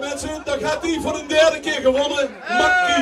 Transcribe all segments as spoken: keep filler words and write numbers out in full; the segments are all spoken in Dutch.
mensen, dan gaat hij voor de derde keer gewonnen. Makkie.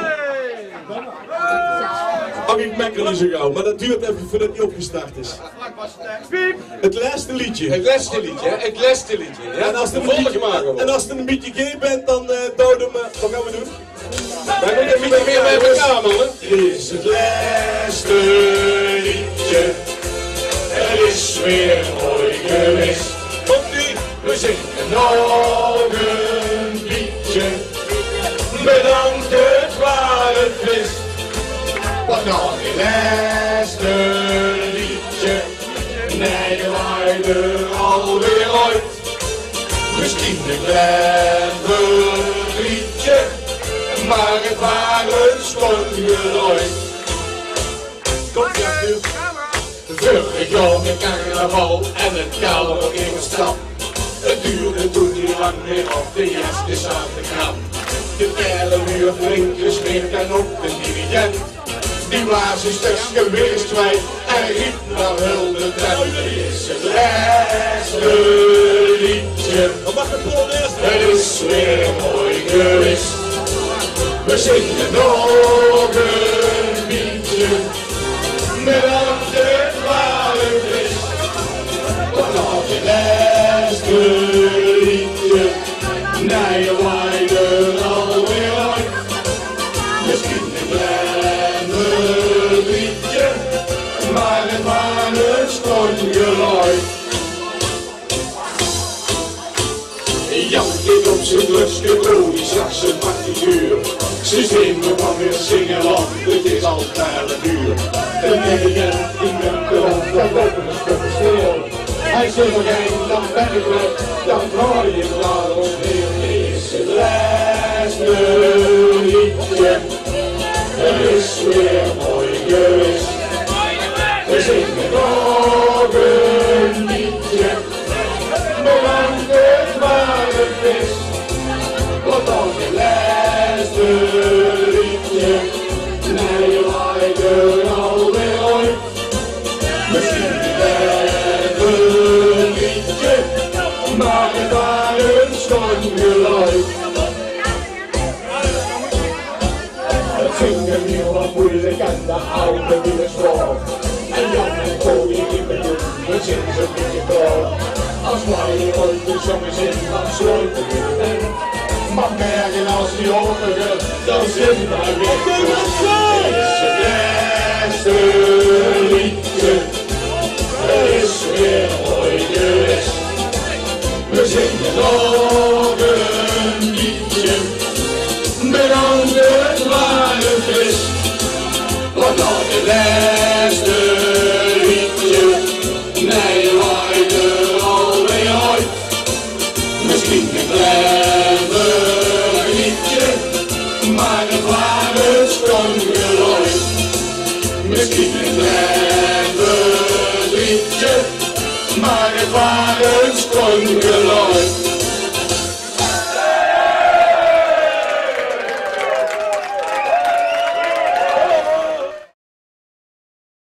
Ach, ik mekkel niet zo gauw, maar dat duurt even voordat hij opgestart is. Het laatste liedje. Het laatste liedje, hè? Het laatste liedje. Ja? En als het een volg beetje, maar gewoon. en als het een beetje gay bent, dan uh, doden we. Wat gaan we doen? Wij moeten even meer bij elkaar, mannen. Dit is het laatste liedje. Het is weer mooi geweest. Komt-ie. We zingen nog een liedje. Bedankt, het waar het wist. Wat nog een laatste liedje. Nee, we waren alweer ooit. Misschien een klein verdrietje, maar het waren stormgelooid. Komt-ie, Arthur. Vorig jaar met carnaval en het koude nog in het strand. Het duurde toen niet lang meer op de eerste zaterdag. De kerlenmuur flink gesmeerd en ook de dirigent. Die blaas is dus geweest kwijt en riep naar hulde ten. Dit is het laatste liedje. Dan mag het Polonaise. Het is weer mooi geweest. We zingen nog een liedje. Met al het waar het is. Wat nog het laatste liedje. Nee, je waait er alweer uit. Misschien een klein verdrietje, maar het waren een stormgeluid. Jan keek op zijn lusje, Tony zag zijn partituur. Ze zingen van weer zingen, want het is al een uur. De dirigent die met de rond, dat lopen is te stil. Hij zegt nog één, dan ben ik weg, dan hoor je daarom weer. Dit is het laatste liedje. Het is weer mooi geweest. We zingen nog een liedje. Bedankt het waar het is. Wat dan het laatste liedje. Nee, je waait er alweer ooit. Misschien een klein liedje, maar het waren een stormgeluid. Het zingen weer wat moeilijk en de oude weer zwart. En Jan en Tony in de doen, we zingen zo'n beetje door. Als wij ooit de zongen zingen, dan sluiten we de tent. Maar merken als die ogen, dan zingen wij weer. Het is het laatste liedje. Het is weer mooi geweest. We zingen nog een liedje. Bedankt het waar het is. Wat nog het laatste liedje. Nee, je waait er alweer uit. Misschien een klein verdrietje, maar het waren stormgeluid. Misschien een klein verdrietje, maar het waren stormgeluid.